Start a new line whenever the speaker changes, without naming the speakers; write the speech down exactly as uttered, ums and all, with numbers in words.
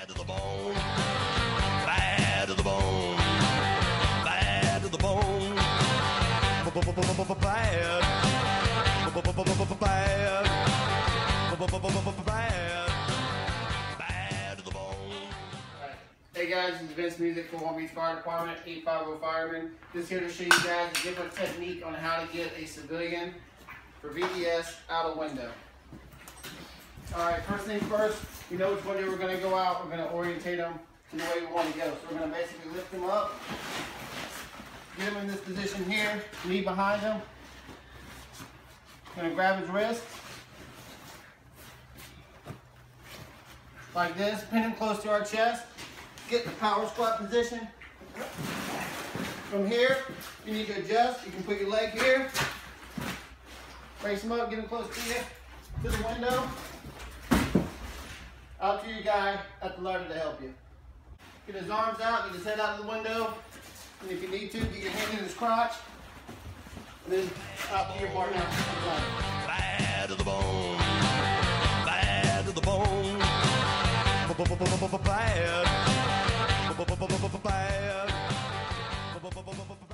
Bad to the bone. Bad to the bone. Bad to the bone. Bad. Bad. Bad to the bone.
Hey guys, this is Vince Music for Long Beach Fire Department, eight five zero Fireman. Just here to show you guys a different technique on how to get a civilian for V D S out a window. Alright, first things first, we know which window we're going to go out. We're going to orientate them to the way we want to go. So we're going to basically lift them up, get them in this position here, knee behind them. Going to grab his wrist, like this, pin him close to our chest, get the power squat position. From here, you need to adjust. You can put your leg here, raise him up, get him close to you, to the window. Out to your guy at the ladder to help you. Get his arms out, get his head out of the window, and if you need to, get your hand in his crotch, and then out to your partner.
Bad to the bone. Bad to the bone. Bad. Bad.